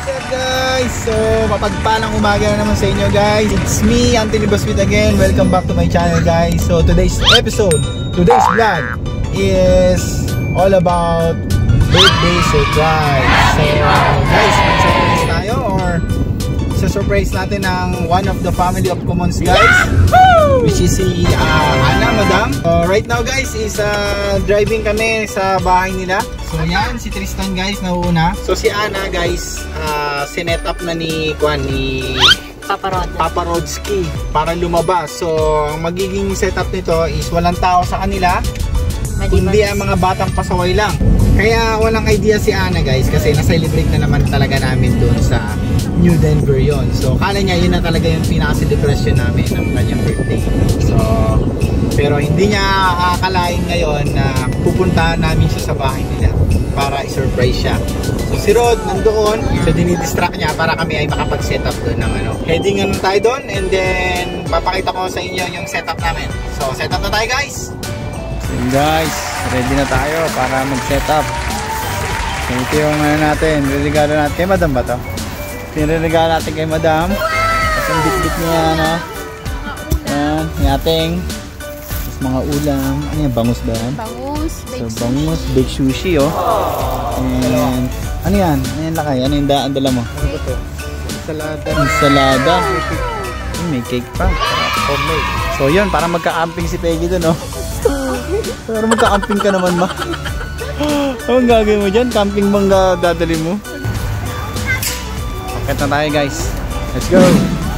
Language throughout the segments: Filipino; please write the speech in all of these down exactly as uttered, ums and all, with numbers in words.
What's up guys? So, mapagpalang umaga na naman sa inyo guys. It's me, Anthony Baswit again. Welcome back to my channel guys. So, today's episode, today's vlog is all about birthday surprise. So, guys, mag-surprise tayo or sa-surprise natin ng one of the family of Commons guys, which is si uh, Ana, madam. So, right now guys is uh, driving kami sa bahay nila. So yan, si Tristan guys nauna. So si Ana guys, uh, sinet up na ni Kwan, ni Papa Rod. Papa Rodski para lumabas. So ang magiging setup nito is walang tao sa kanila, kundi ang mga batang pasaway lang. Kaya walang idea si Ana guys kasi na-celebrate na naman talaga namin doon sa New Denver yon. So kala niya yun na talaga yung pinaka-celebration namin ng kanyang birthday. So pero hindi niya akalain ngayon na pupuntahan namin siya sa bahay nila para i-surprise siya. So si Rod nandoon, so dinidistract niya para kami ay makapag-set up doon ng ano. Heading ano tayo doon and then papakita ko sa inyo yung setup namin. So set up na tayo guys! So guys, ready na tayo para mag-set up. So ito yung ano natin, regalo natin kay madam ba to? Pinirigalo natin kay madam. Kasi ang bit-bit niya ano. Yan, yung ating mga ulam. Ano yan? Bangus ba yan? Bangus, so, bangus, baked sushi oh. And ano yan? Ano yan lakay? Ano yung daan dala mo? Ano ba ito? Ensalada. Ensalada. May cake pa. Homemade. So yun, para magka-camping si Peggy dun oh. Para magka-camping ka naman ma. Anong gagawin mo dyan? Camping bang dadali mo? Pakit na tayo guys. Let's go!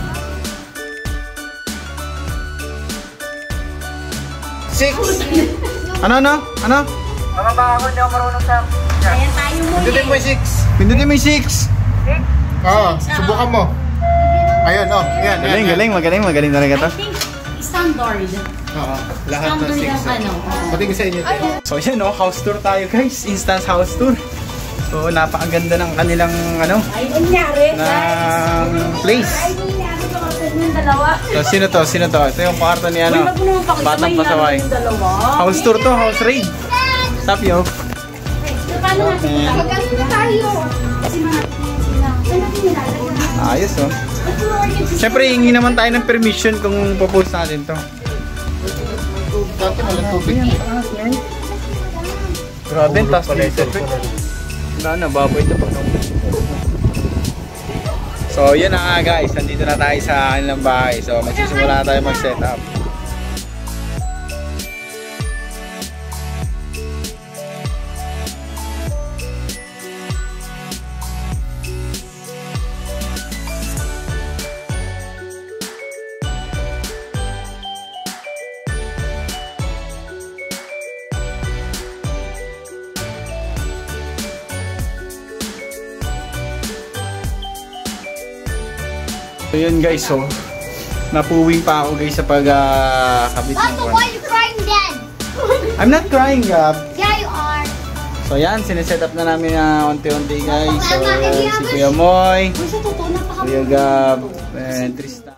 Six! Ano ano? Ano? Mga baka ako hindi ako marunong sa... Ayan tayo mo Pindutin mo yung six! Pindutin mo yung six! Six? Oo, subukan mo. Ayun, oh. Ayan, Galing, ayan, galing, magaling, magaling talaga to. I think standard. Oo, lahat ng Standard six. yung ano. Patingin sa inyo. So yan oh, house tour tayo guys. Instance house tour. So napakaganda ng kanilang ano, Ay, nangyari. ng place. Ay, nangyari ko kasi yung dalawa. So sino to? Sino to? Ito yung kwarto ni ano, Batang Pasaway. House tour to, house raid. Stop yo. Paano natin ito? Magkano na tayo? Kasi mga sila. Saan natin nilalagay? Ayos oh. Siyempre hingi naman tayo ng permission kung popost natin to. Dati walang tubig. Grabe, taas dito. Wala na, baboy ito pa. So yun na nga guys, nandito na tayo sa kanilang bahay. So magsisimula na tayo mag-set up. So yun guys, so napuwing pa ako guys sa pagkabit uh, ng Papa, why are you crying, Dad? I'm not crying, Gab. Yeah, you are. So yan, sineset up na namin na unti-unti guys. So Mama, si Kuya Moy, Uy, sa totoo, napaka- Kuya Gab, and Tristan.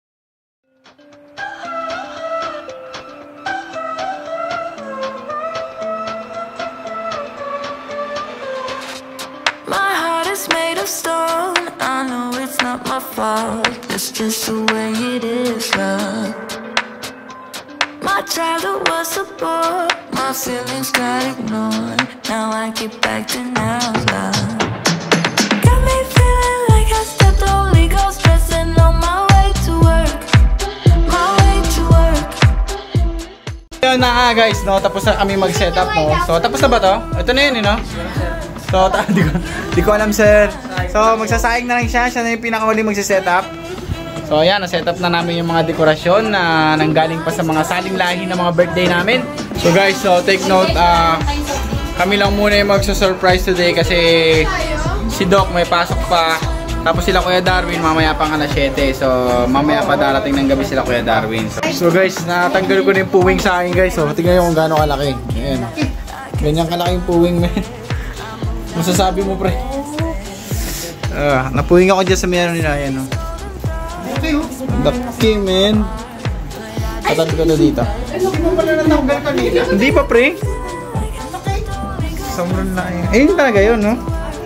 My heart is made of stone. I know it's not my fault. It's just the way it is, love. My childhood was a bore. My feelings got ignored. Now I get back to now, love. Got me feeling like I stepped on legal, stressing on my way to work. My way to work. Yun na nga guys, no? Tapos na kami mag-set up, no? So tapos na ba to? Ito na yun, eh, no? So, di ko, di ko alam sir. So, magsasayang na lang siya. Siya na yung pinakahuli magsiset up. So, ayan, na-set up na namin yung mga dekorasyon na nanggaling pa sa mga saling lahi ng mga birthday namin. So guys, so take note, uh, kami lang muna yung magsa-surprise today kasi si Doc may pasok pa. Tapos sila Kuya Darwin, mamaya pang alas siyete. So, mamaya pa darating ng gabi sila Kuya Darwin. So, so guys, natanggal ko na yung puwing sa akin guys. So, tingnan nyo kung gaano kalaki. Ayan. Ganyan kalaki yung puwing, man. Masasabi mo, pre. Uh, napuwing ako dyan sa mayroon nila. Ayan, oh. Okay, oh. Laki, man. Patabi ko na dito. Ano mo pala natanggal kanina? Hindi pa, pre. Sobrang laki. Ayun talaga yun, no?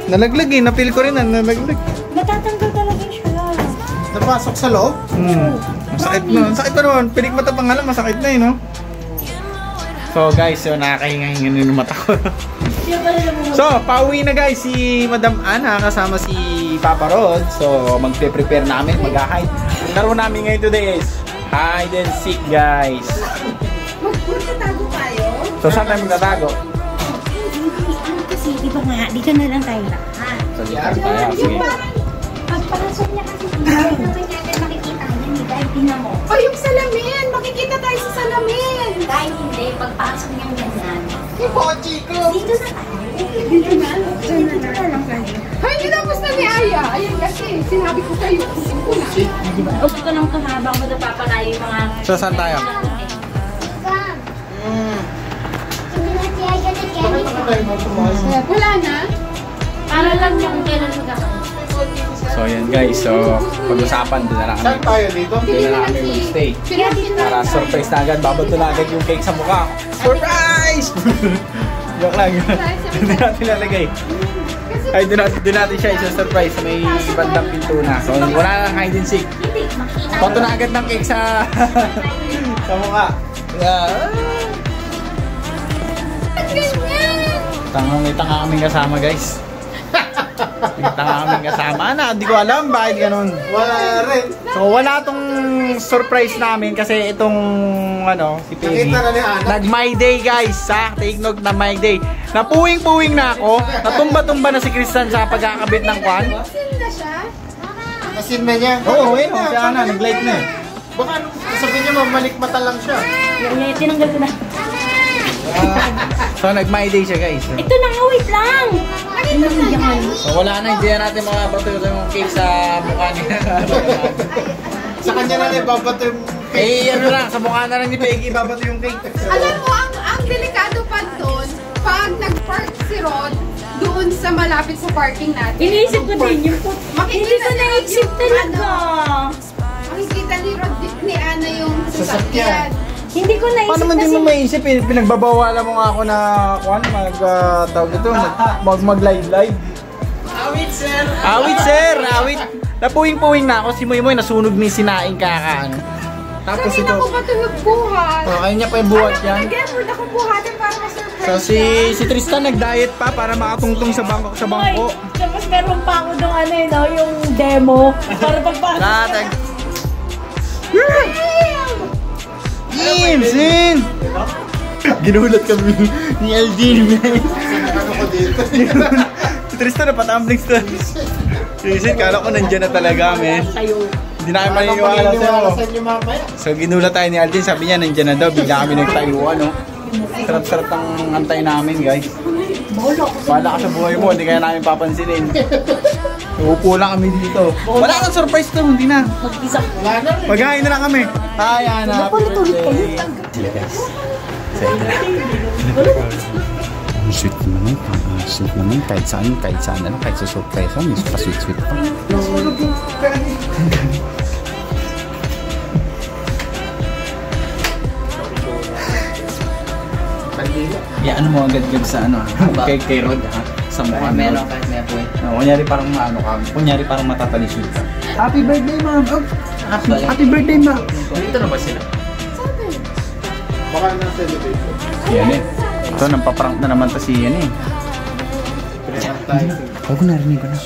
Nalaglag eh, napil ko rin na nalaglag. Matatanggal talaga siya. Napasok sa loob? Hmm. Masakit na. Masakit pa naman. Pinig mata pa nga lang, masakit na eh, no? So guys, so nakakahinga-hinga na yung mata ko. So, pauwi na guys si Madam Ana kasama si Papa Rod. So, magpe-prepare namin, mag-hide. Ang laro namin ngayon today is hide and seek guys. Magtatago tayo? So, saan tayo magtatago? Kasi, di ba nga, dito na lang tayo lahat. So, dito tayo. Sige. Pagpasok niya kasi, hindi naman niya makikita niya ni Dahil tingnan mo. Oh, yung salamin! Makikita tayo sa salamin! Dahil hindi, pagpasok niyang ganyan. Yung pochi ko! Dito na tayo. Dito na. Dito na lang tayo. Ay, hindi tapos na ni Aya. Ayan kasi, sinabi ko kayo. Kusin ko na. Huwag ko lang ito habang mo napapalayo yung mga... So, saan tayo? Wala na? Para lang niya kung kailan magkakaroon. So, yan guys. So, pag-usapan, doon na lang Saan kami. tayo dito? Doon na lang kami mag-stay. Para surprise na agad. Babato na agad yung cake sa mukha. Surprise! Joke lang. Doon natin lalagay. Ay, doon natin, doon natin siya isang surprise sa may bandang pinto na. So, wala na lang hide and seek. Hindi, makita. Bato na agad ng cake sa sa mukha. Yeah. Tangang may tanga kaming kasama guys. May tanga kaming kasama na, hindi ko alam bakit ganun. Wala rin. So wala tong surprise namin kasi itong ano, si Peggy. Nakita na ni Ana. Nag my day guys, ha? Take note na my day. Napuwing-puwing na ako. Natumba-tumba na si Christian sa pagkakabit ng kwan. Sin na siya? Nasin na niya. Oo, eh, no, si Ana, nag-light na eh. Baka sabihin niyo mamalik mata lang siya. Yung tinanggal ko na. So nag my day siya guys. Ito na nga, wait lang! Ano yan? So wala na, hindi na natin mga bato yung cake sa mukha niya. Sa kanya na lang babato yung Eh, ano lang, sa mukha na lang ni Peggy babato yung cake. Alam mo, ang, ang delikado pa doon, pag nag-park si Rod, doon sa malapit sa parking natin. Iniisip ko din yung put. Hindi Makikita ko ni Rod naisip yung talaga. ano, makikita ni Rod ni Ana yung sasakyan. Hindi ko naisip Paano man din mo maisip eh, pinagbabawalan mo nga ako na kuan mag uh, tawag ito, mag mag live live. Awit sir. Awit sir, awit. Napuwing-puwing na ako si Moy Moy nasunog ni sinaing kakaan. Tapos Kanina ito. ko pa ito nagbuhat. Oh, kaya niya pa yung buhat Alam yan. mo, nag-effort akong buhatin para ma-surprise So si si Tristan nag-diet pa para makatungtong sa bangko sa bangko. Tapos meron pa ako nung ano yun, no, yung demo. Para pagpasok. Latag. Sim, Sin! Ginulat kami ni Aldin. ano ko dito. Si Tristan na patambling sa. Si Sin, kala ko nandyan na talaga, men. Hindi na kami maniniwala sa'yo. sa inyo mamaya. So ginulat tayo ni Aldin, sabi niya nandyan na daw. Bigla kami nagtayuan, no? Sarap-sarap ang antay namin, guys. Wala ka sa buhay mo, hindi kaya namin papansinin. Uupo lang kami dito. Wala kang surprise to, hindi na. Mag-isa. Wala na rin. Maghain na lang kami. Hi, Ana. Happy birthday. Sila, guys. Ang sweet naman. Ang sweet naman. Kahit saan, kahit saan. Ano, kahit sa surprise. May pa-sweet-sweet pa. Yeah, ano mo agad-agad sa ano? Kay kay Rod, ha? Sa mukha ni Rod. kahit may apoy. No, kunyari parang maano ka. Kunyari parang matatalisod ka. Happy birthday, ma'am! Oh, happy, happy birthday, ma'am! Dito na ba sila? Baka nasa elevator. Yan eh. Ito, nampaprank na naman to si yan eh. Huwag ko narinig ko na.